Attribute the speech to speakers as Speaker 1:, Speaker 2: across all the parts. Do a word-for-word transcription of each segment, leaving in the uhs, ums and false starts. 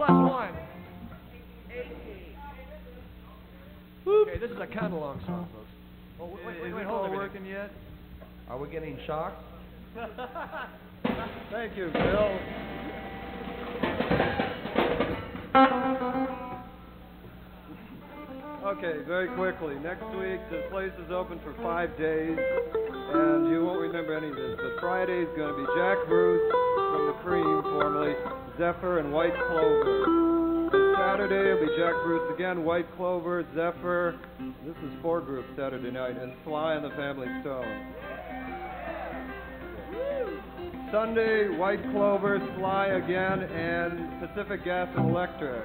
Speaker 1: plus one. Okay, this is a kind of long song, folks. Oh, wait, wait, wait,
Speaker 2: is
Speaker 1: wait,
Speaker 2: it
Speaker 1: hold
Speaker 2: all
Speaker 1: on.
Speaker 2: working yet? Are we getting shocked?
Speaker 1: Thank you, Bill.
Speaker 2: Okay, very quickly. Next week, the place is open for five days, and you won't remember any of this, but Friday is going to be Jack Bruce from the Cream, formerly Zephyr and White Clover. And Saturday will be Jack Bruce again, White Clover, Zephyr. This is four groups Saturday night, and Sly and the Family Stone. Sunday, White Clover, Sly again, and Pacific Gas and Electric.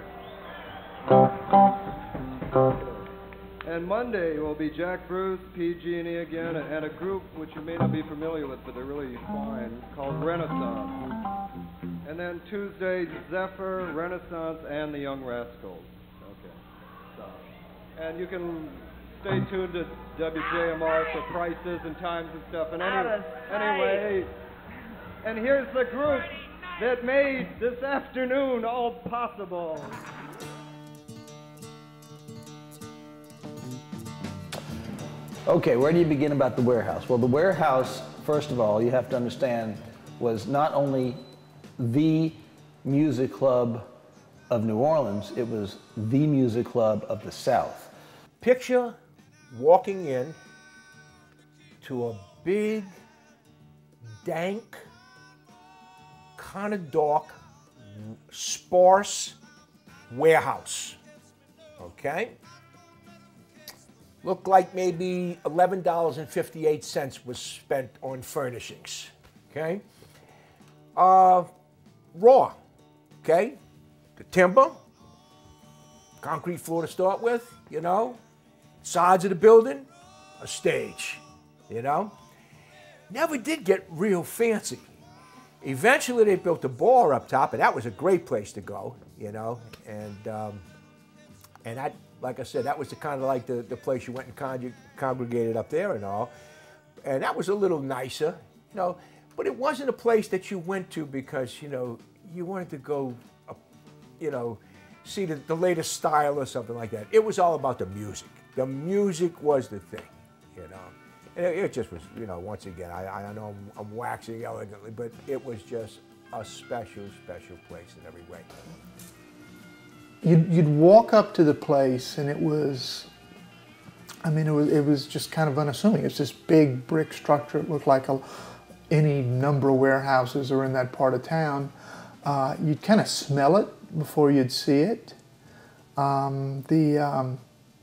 Speaker 2: And Monday will be Jack Bruce, P G and E again, and a group which you may not be familiar with, but they're really fine, called Renaissance. And then Tuesday, Zephyr, Renaissance, and the Young Rascals. Okay. So, and you can stay tuned to W J M R for prices and times and stuff. And any, anyway, and here's the group that made this afternoon all possible.
Speaker 3: Okay, where do you begin about the Warehouse? Well, the Warehouse, first of all, you have to understand, was not only the music club of New Orleans, it was the music club of the South.
Speaker 4: Picture walking in to a big, dank, kind of dark, sparse warehouse, okay? Looked like maybe eleven dollars and fifty-eight cents was spent on furnishings, okay? Uh, raw, okay? The timber, concrete floor to start with, you know? Sides of the building, a stage, you know? Never did get real fancy. Eventually they built a bar up top, and that was a great place to go, you know? And, um, and that, like I said, that was the kind of like the, the place you went and con congregated up there and all. And that was a little nicer, you know, but it wasn't a place that you went to because, you know, you wanted to go, uh, you know, see the, the latest style or something like that. It was all about the music. The music was the thing, you know. And it, it just was, you know, once again, I, I know I'm, I'm waxing elegantly, but it was just a special, special place in every way.
Speaker 5: You'd, you'd walk up to the place and it was, I mean, it was, it was just kind of unassuming. It's this big brick structure. It looked like a, any number of warehouses are in that part of town. Uh, you'd kind of smell it before you'd see it. Um, the, um,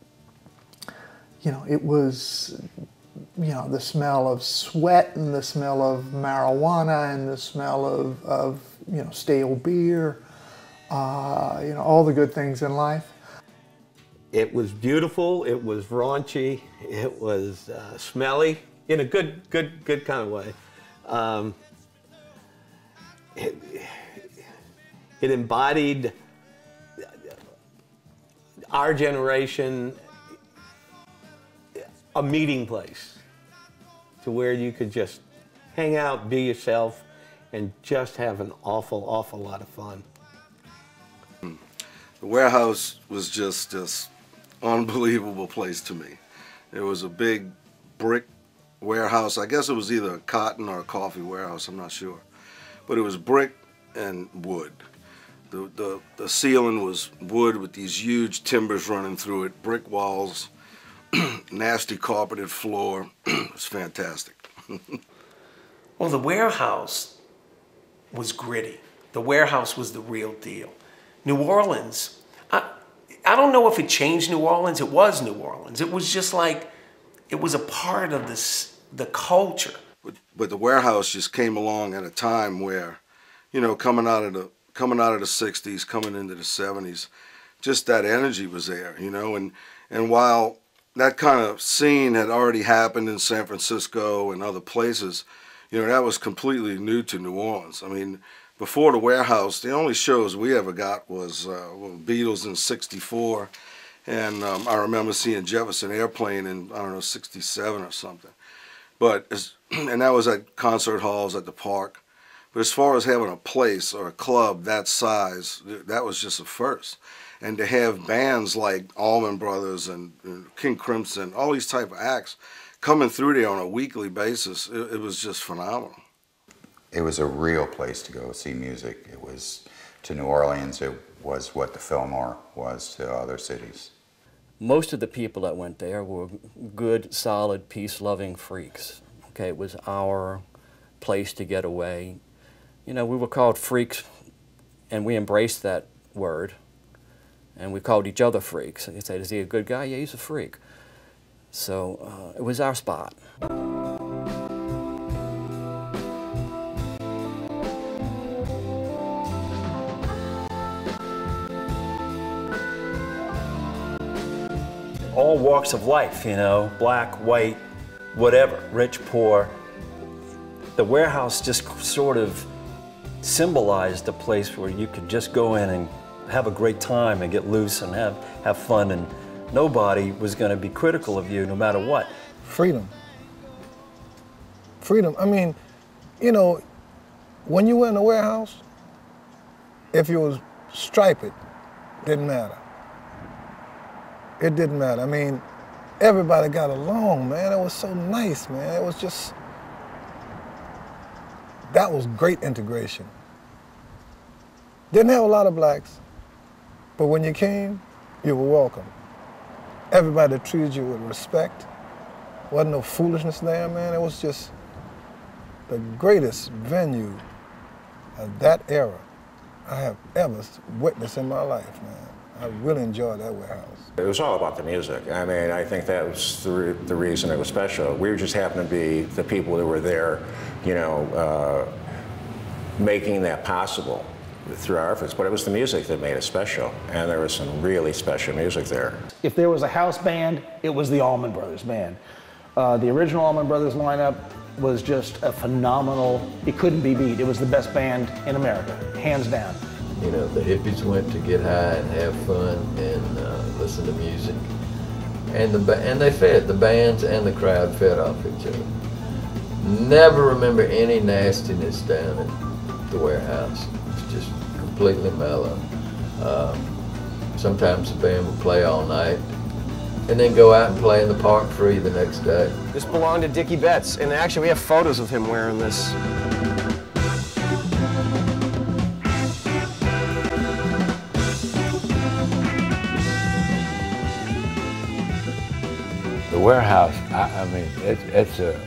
Speaker 5: you know, it was, you know, the smell of sweat and the smell of marijuana and the smell of, of you know, stale beer. Uh, you know, all the good things in life.
Speaker 6: It was beautiful, it was raunchy, it was uh, smelly, in a good, good, good kind of way. Um, it, it embodied our generation, a meeting place to where you could just hang out, be yourself, and just have an awful, awful lot of fun.
Speaker 7: The Warehouse was just this unbelievable place to me. It was a big brick warehouse. I guess it was either a cotton or a coffee warehouse, I'm not sure. But it was brick and wood. The, the, the ceiling was wood with these huge timbers running through it, brick walls, nasty carpeted floor. It was fantastic.
Speaker 8: Well, the Warehouse was gritty. The Warehouse was the real deal. New Orleans, I, I don't know if it changed New Orleans. It was New Orleans. It was just like, it was a part of this, the culture.
Speaker 7: But, but the Warehouse just came along at a time where, you know, coming out of the coming out of the sixties, coming into the seventies, just that energy was there, you know. And and while that kind of scene had already happened in San Francisco and other places, you know, that was completely new to New Orleans. I mean, before the Warehouse, the only shows we ever got was uh, well, Beatles in sixty-four, and um, I remember seeing Jefferson Airplane in, I don't know, sixty-seven or something. But, and that was at concert halls at the Park. But as far as having a place or a club that size, that was just a first. And to have bands like Allman Brothers and, and King Crimson, all these type of acts coming through there on a weekly basis, it, it was just phenomenal.
Speaker 9: It was a real place to go see music. It was, to New Orleans, it was what the Fillmore was to other cities.
Speaker 10: Most of the people that went there were good, solid, peace-loving freaks. Okay, it was our place to get away. You know, we were called freaks, and we embraced that word. And we called each other freaks. And they said, is he a good guy? Yeah, he's a freak. So uh, it was our spot. All walks of life, you know, black, white, whatever, rich, poor. The warehouse just sort of symbolized a place where you could just go in and have a great time and get loose and have, have fun, and nobody was going to be critical of you no matter what.
Speaker 11: Freedom. Freedom. I mean, you know, when you went in a warehouse, if you was striped, it didn't matter. It didn't matter. I mean, everybody got along, man. It was so nice, man. It was just, that was great integration. Didn't have a lot of blacks, but when you came, you were welcome. Everybody treated you with respect. Wasn't no foolishness there, man. It was just the greatest venue of that era I have ever witnessed in my life, man. I really enjoyed that warehouse.
Speaker 12: It was all about the music. I mean, I think that was the, re the reason it was special. We just happened to be the people that were there, you know, uh, making that possible through our efforts, but it was the music that made it special, and there was some really special music there.
Speaker 3: If there was a house band, it was the Allman Brothers band. Uh, the original Allman Brothers lineup was just a phenomenal, it couldn't be beat. It was the best band in America, hands down.
Speaker 13: You know, the hippies went to get high and have fun and uh, listen to music. And, the, and they fed, the bands and the crowd fed off each other. Never remember any nastiness down at the warehouse. It's just completely mellow. Uh, sometimes the band would play all night and then go out and play in the park free the next day.
Speaker 1: This belonged to Dickie Betts, and actually we have photos of him wearing this.
Speaker 14: The warehouse, I, I mean, it's, it's a,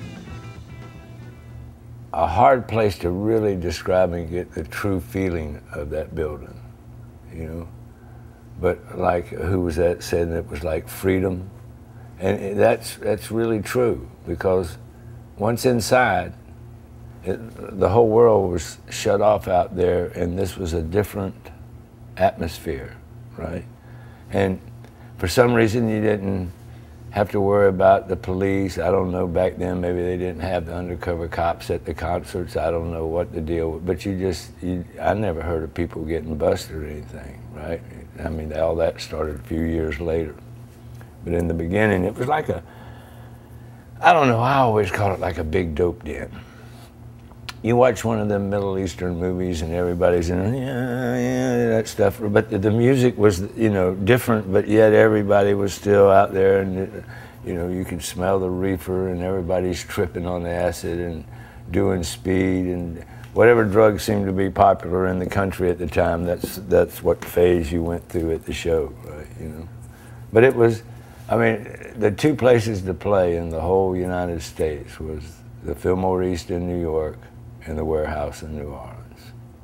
Speaker 14: a hard place to really describe and get the true feeling of that building, you know? But like, who was that said it was like freedom? And that's, that's really true, because once inside, it, the whole world was shut off out there, and this was a different atmosphere, right? And for some reason you didn't have to worry about the police. I don't know, back then maybe they didn't have the undercover cops at the concerts. I don't know what the deal was, but you just, you, I never heard of people getting busted or anything, right? I mean, all that started a few years later. But in the beginning, it was like a, I don't know, I always call it like a big dope den. You watch one of them Middle Eastern movies and everybody's in, yeah, yeah, that stuff. But the, the music was, you know, different, but yet everybody was still out there, and, you know, you could smell the reefer, and everybody's tripping on acid and doing speed and whatever drug seemed to be popular in the country at the time. That's that's what phase you went through at the show, right? You know, but it was, I mean, the two places to play in the whole United States was the Fillmore East in New York and the Warehouse in New Orleans.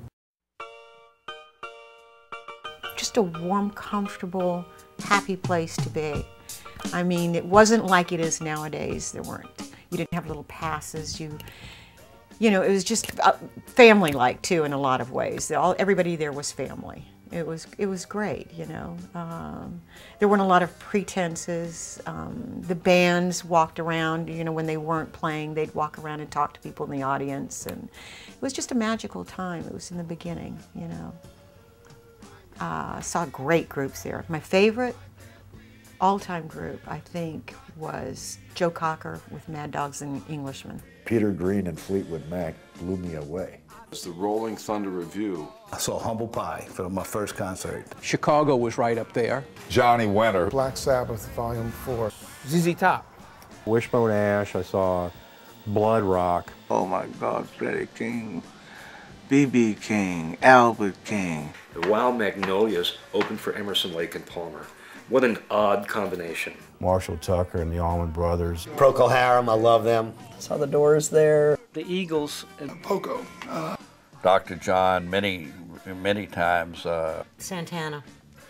Speaker 15: Just a warm, comfortable, happy place to be. I mean, it wasn't like it is nowadays. There weren't, you didn't have little passes. You, you know, it was just family-like too in a lot of ways. All, everybody there was family. It was, it was great, you know. Um, there weren't a lot of pretenses. Um, the bands walked around, you know, when they weren't playing, they'd walk around and talk to people in the audience. And it was just a magical time. It was in the beginning, you know. Uh, I saw great groups there. My favorite all-time group, I think, was Joe Cocker with Mad Dogs and Englishmen.
Speaker 16: Peter Green and Fleetwood Mac blew me away. It's the Rolling Thunder Review.
Speaker 3: I saw Humble Pie for my first concert.
Speaker 17: Chicago was right up there.
Speaker 18: Johnny Winter.
Speaker 11: Black Sabbath, Volume four.
Speaker 17: Z Z Top.
Speaker 19: Wishbone Ash, I saw Blood Rock.
Speaker 20: Oh my God, Freddie King, B B King, Albert King.
Speaker 21: The Wild Magnolias opened for Emerson, Lake and Palmer. What an odd combination.
Speaker 19: Marshall Tucker and the Allman Brothers.
Speaker 6: Procol Harum, I love them.
Speaker 22: Saw the Doors there.
Speaker 23: The Eagles. And
Speaker 18: Poco. Uh,
Speaker 24: Doctor John many, many times. Uh,
Speaker 25: Santana.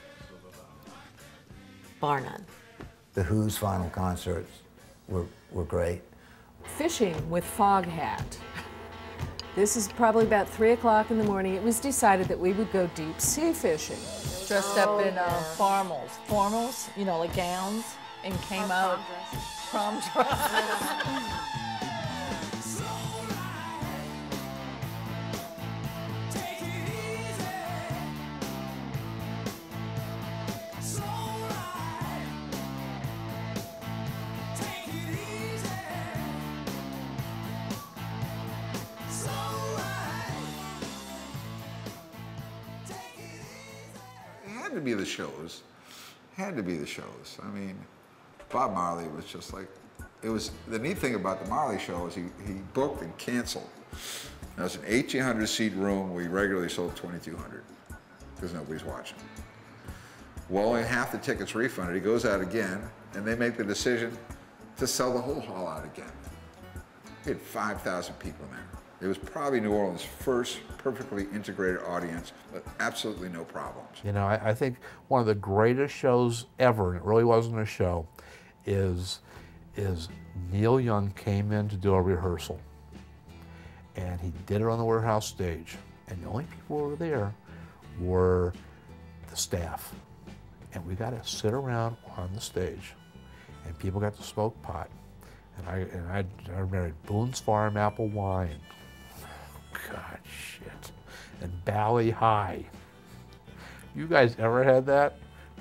Speaker 25: Bar none.
Speaker 26: The Who's final concerts were, were great.
Speaker 27: Fishing with Foghat. This is probably about three o'clock in the morning. It was decided that we would go deep sea fishing.
Speaker 28: Dressed up in uh, formals, formals, you know, like gowns, and came out prom dress.
Speaker 18: Had to be the shows. Had to be the shows. I mean, Bob Marley was just like, it was, the neat thing about the Marley show is he, he booked and canceled. It was an eighteen hundred seat room. We regularly sold twenty-two hundred because nobody's watching. Well, only half the tickets refunded. He goes out again, and they make the decision to sell the whole hall out again. We had five thousand people in there. It was probably New Orleans' first perfectly integrated audience with absolutely no problems.
Speaker 4: You know, I, I think one of the greatest shows ever, and it really wasn't a show, is, is Neil Young came in to do a rehearsal. And he did it on the warehouse stage. And the only people who were there were the staff. And we got to sit around on the stage. And people got to smoke pot. And I, and I, I remember Boone's Farm apple wine. God, shit. And Bally High. You guys ever had that?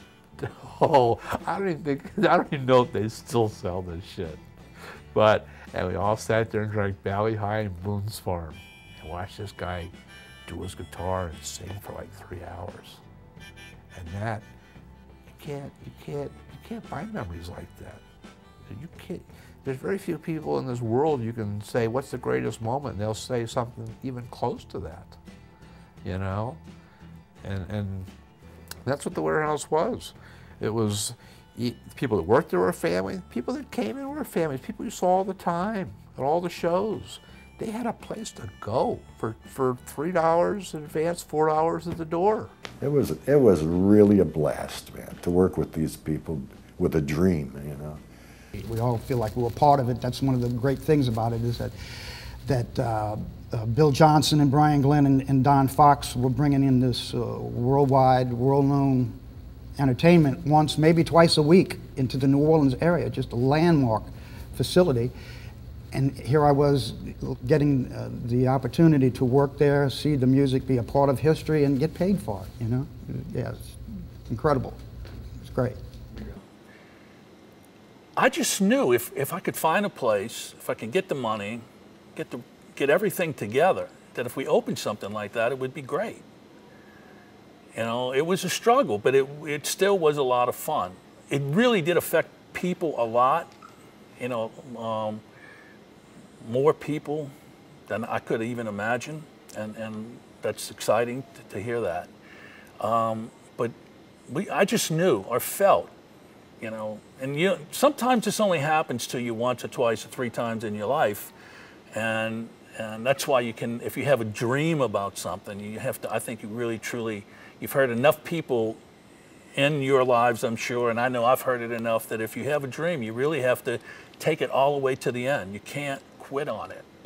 Speaker 4: Oh, I don't even think, I don't even know if they still sell this shit. But, and we all sat there and drank Bally High and Boone's Farm and watched this guy do his guitar and sing for like three hours. And that, you can't, you can't, you can't buy memories like that. You can't, there's very few people in this world you can say, what's the greatest moment? And they'll say something even close to that, you know? And, and that's what the warehouse was. It was people that worked there were a family, people that came in were families, people you saw all the time at all the shows. They had a place to go for, for three dollars in advance, four hours at the door.
Speaker 29: It was, it was really a blast, man, to work with these people with a dream, you know?
Speaker 30: We all feel like we're a part of it. That's one of the great things about it is that that uh, uh, Bill Johnson and Brian Glenn and, and Don Fox were bringing in this uh, worldwide, world-known entertainment once, maybe twice a week into the New Orleans area, just a landmark facility. And here I was getting uh, the opportunity to work there, see the music, be a part of history, and get paid for it, you know? Yeah, it's incredible. It's great.
Speaker 31: I just knew if, if I could find a place, if I could get the money, get, the, get everything together, that if we opened something like that, it would be great. You know, it was a struggle, but it, it still was a lot of fun. It really did affect people a lot, you know, um, more people than I could even imagine, and, and that's exciting to, to hear that. Um, but we, I just knew or felt, you know, and you, sometimes this only happens to you once or twice or three times in your life, and and that's why you can, if you have a dream about something, you have to, I think you really truly, you've heard enough people in your lives, I'm sure, and I know I've heard it enough that if you have a dream, you really have to take it all the way to the end. You can't quit on it.